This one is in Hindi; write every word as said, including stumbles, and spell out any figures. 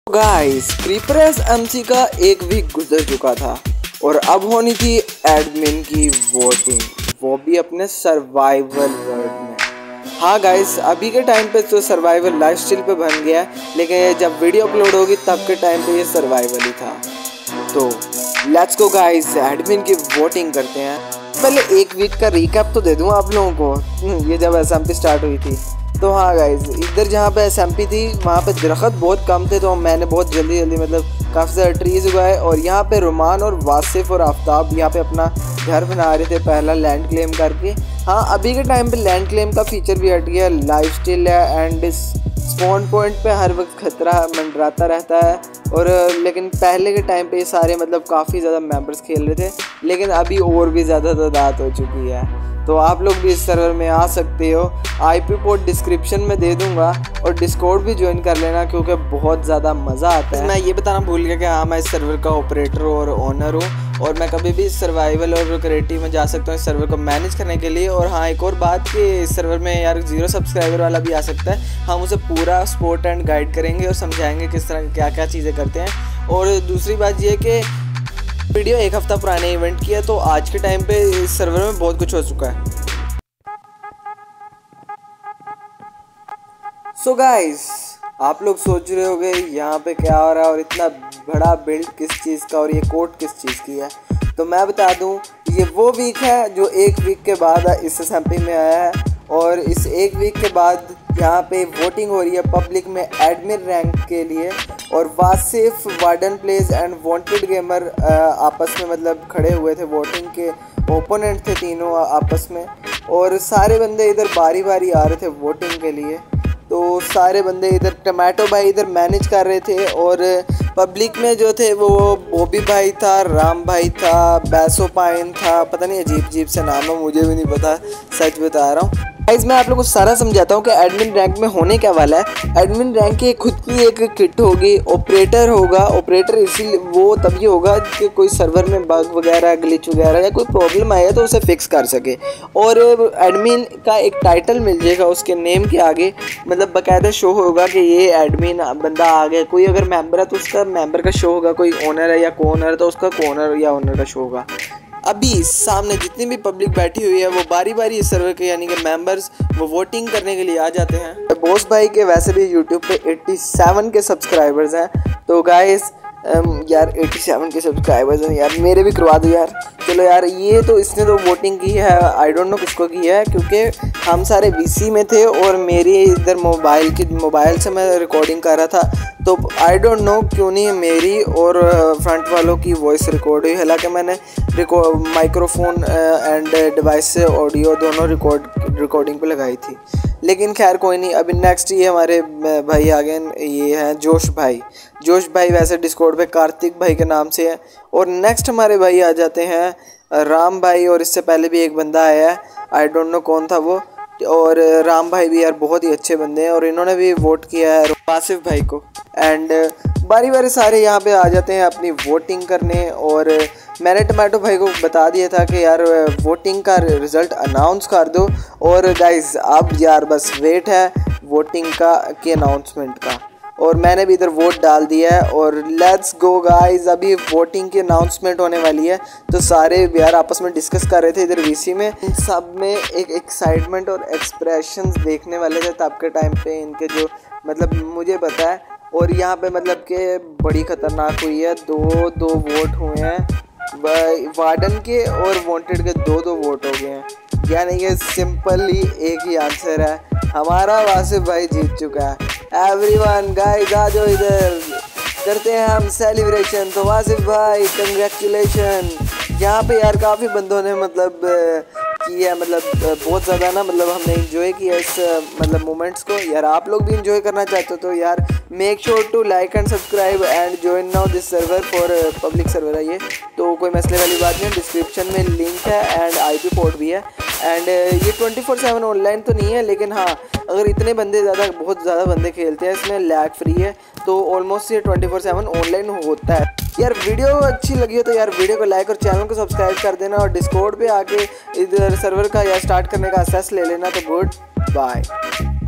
गाइस क्रीपरेस एमसी का एक वीक गुजर चुका था और अब होनी थी एडमिन की वोटिंग, वो भी अपने सर्वाइवल वर्ल्ड में। हाँ गाइस, अभी के टाइम पे तो सर्वाइवल लाइफस्टाइल पे बन गया है, लेकिन ये जब वीडियो अपलोड होगी तब के टाइम पे ये सर्वाइवल ही था। तो लेट्स गो गाइस, एडमिन की वोटिंग करते हैं। पहले एक वीक का रिकैप तो दे दूँ आप लोगों को, ये जब एसएमपी स्टार्ट हुई थी। तो हाँ गाइस, इधर जहाँ पे एसएमपी थी वहाँ पे दरख्त बहुत कम थे, तो मैंने बहुत जल्दी जल्दी मतलब काफ़ी सारे ट्रीज़ उगाए। और यहाँ पे रुमान और वासिफ और आफ्ताब यहाँ पे अपना घर बना रहे थे पहला लैंड क्लेम करके। हाँ, अभी के टाइम पे लैंड क्लेम का फीचर भी हट गया, लाइफस्टाइल है एंड स्पॉन पॉइंट पे हर वक्त खतरा मंडराता रहता है। और लेकिन पहले के टाइम पे ये सारे मतलब काफ़ी ज़्यादा मेंबर्स खेल रहे थे, लेकिन अभी और भी ज़्यादा तादाद हो चुकी है। तो आप लोग भी इस सर्वर में आ सकते हो, आईपी पोर्ट डिस्क्रिप्शन में दे दूंगा और डिस्कॉर्ड भी ज्वाइन कर लेना क्योंकि बहुत ज़्यादा मज़ा आता है। मैं ये बताना भूल गया कि हाँ, मैं इस सर्वर का ऑपरेटर और ओनर हूँ और मैं कभी भी सर्वाइवल और क्रिएटिव में जा सकता हूँ इस सर्वर को मैनेज करने के लिए। और हाँ, एक और बात कि इस सर्वर में यार जीरो सब्सक्राइबर वाला भी आ सकता है, हम उसे पूरा सपोर्ट एंड गाइड करेंगे और समझाएंगे किस तरह क्या क्या चीज़ें करते हैं। और दूसरी बात ये कि वीडियो एक हफ़्ता पुराने इवेंट की है, तो आज के टाइम पे इस सर्वर में बहुत कुछ हो चुका है। सो so गाइस, आप लोग सोच रहे होंगे यहाँ पे क्या हो रहा है और इतना बड़ा बिल्ड किस चीज़ का और ये कोड किस चीज़ की है। तो मैं बता दूँ, ये वो वीक है जो एक वीक के बाद इस एसएमपी में आया है। और इस एक वीक के बाद यहाँ पे वोटिंग हो रही है पब्लिक में एडमिन रैंक के लिए। और Wasif, warden place and wanted gamer आपस में मतलब खड़े हुए थे, वोटिंग के ओपोनेंट थे तीनों आपस में। और सारे बंदे इधर बारी बारी आ रहे थे वोटिंग के लिए। तो सारे बंदे इधर टमाटो भाई इधर मैनेज कर रहे थे और पब्लिक में जो थे वो बॉबी भाई था, राम भाई था, बैसो पाइन था, पता नहीं अजीब अजीब से नाम है, मुझे भी नहीं पता, सच बता रहा हूँ गाइस। मैं आप लोगों को सारा समझाता हूँ कि एडमिन रैंक में होने क्या वाला है। एडमिन रैंक की खुद की एक किट होगी, ऑपरेटर होगा। ऑपरेटर इसीलिए वो तभी होगा कि कोई सर्वर में बग वगैरह, ग्लिच वगैरह या कोई प्रॉब्लम आया तो उसे फिक्स कर सके। और एडमिन का एक टाइटल मिल जाएगा उसके नेम के आगे, मतलब बाकायदा शो होगा कि ये एडमिन बंदा आ गया। कोई अगर मेंबर है तो उसका मेंबर का शो होगा, कोई ओनर है या को ओनर है तो उसका को ओनर या ओनर का शो होगा। अभी सामने जितनी भी पब्लिक बैठी हुई है वो बारी बारी इस सर्वर के यानी कि मेंबर्स वो वोटिंग करने के लिए आ जाते हैं। बॉस भाई के वैसे भी यूट्यूब पे सत्तासी के सब्सक्राइबर्स हैं, तो गाइस यार सत्तासी के सब्सक्राइबर्स हैं यार, मेरे भी करवा दो यार। चलो यार, ये तो इसने तो वोटिंग की है, आई डोंट नो किसको की है, क्योंकि हम सारे वीसी में थे और मेरी इधर मोबाइल की मोबाइल से मैं रिकॉर्डिंग कर रहा था। तो आई डोंट नो क्यों नहीं मेरी और फ्रंट वालों की वॉइस रिकॉर्ड हुई, हालांकि मैंने माइक्रोफोन एंड डिवाइस से ऑडियो दोनों रिकॉर्ड रिकॉर्डिंग पे लगाई थी। लेकिन खैर कोई नहीं। अभी नेक्स्ट ये हमारे भाई आ गए, ये हैं जोश भाई। जोश भाई वैसे डिस्कॉर्ड पे कार्तिक भाई के नाम से है। और नेक्स्ट हमारे भाई आ जाते हैं राम भाई, और इससे पहले भी एक बंदा आया है, आई डोंट नो कौन था वो। और राम भाई भी यार बहुत ही अच्छे बंदे हैं और इन्होंने भी वोट किया है वासिफ भाई को। एंड बारी बारी सारे यहाँ पे आ जाते हैं अपनी वोटिंग करने। और मैंने टमाटो भाई को बता दिया था कि यार वोटिंग का रिज़ल्ट अनाउंस कर दो। और गाइस अब यार बस वेट है वोटिंग का के अनाउंसमेंट का, और मैंने भी इधर वोट डाल दिया है। और लेट्स गो गाइस, अभी वोटिंग की अनाउंसमेंट होने वाली है। तो सारे यार आपस में डिस्कस कर रहे थे इधर वीसी में, सब में एक एक्साइटमेंट और एक्सप्रेशंस देखने वाले थे तब के टाइम पे इनके, जो मतलब मुझे पता है। और यहाँ पे मतलब कि बड़ी ख़तरनाक हुई है, दो दो वोट हुए हैं वार्डन के और वांटेड के, दो दो वोट हो गए हैं। यानी कि सिंपली एक ही आंसर है, हमारा वासिफ भाई जीत चुका है। एवरीवन गाइस आ जाओ इधर, करते हैं हम सेलिब्रेशन। तो वासिफ भाई कंग्रेचुलेशन। यहाँ पे यार काफ़ी बंदों ने मतलब किया, मतलब बहुत ज़्यादा ना, मतलब हमने एंजॉय किया इस मतलब मोमेंट्स को। यार आप लोग भी एंजॉय करना चाहते हो तो यार make sure to like and subscribe and join now this server for public server है ये, तो कोई मसले वाली बात नहीं। डिस्क्रिप्शन में लिंक है एंड आईपी पोर्ट भी है। एंड ये ट्वेंटी फोर सेवन ऑनलाइन तो नहीं है, लेकिन हाँ अगर इतने बंदे ज़्यादा बहुत ज़्यादा बंदे खेलते हैं इसमें लैग फ्री है, तो ऑलमोस्ट ये ट्वेंटी फोर सेवन ऑनलाइन होता है। यार वीडियो अच्छी लगी हो तो यार वीडियो को लाइक और चैनल को सब्सक्राइब कर देना, और डिस्कॉर्ड पे आके इधर सर्वर का या स्टार्ट करने का एक्सेस ले लेना। तो गुड बाय।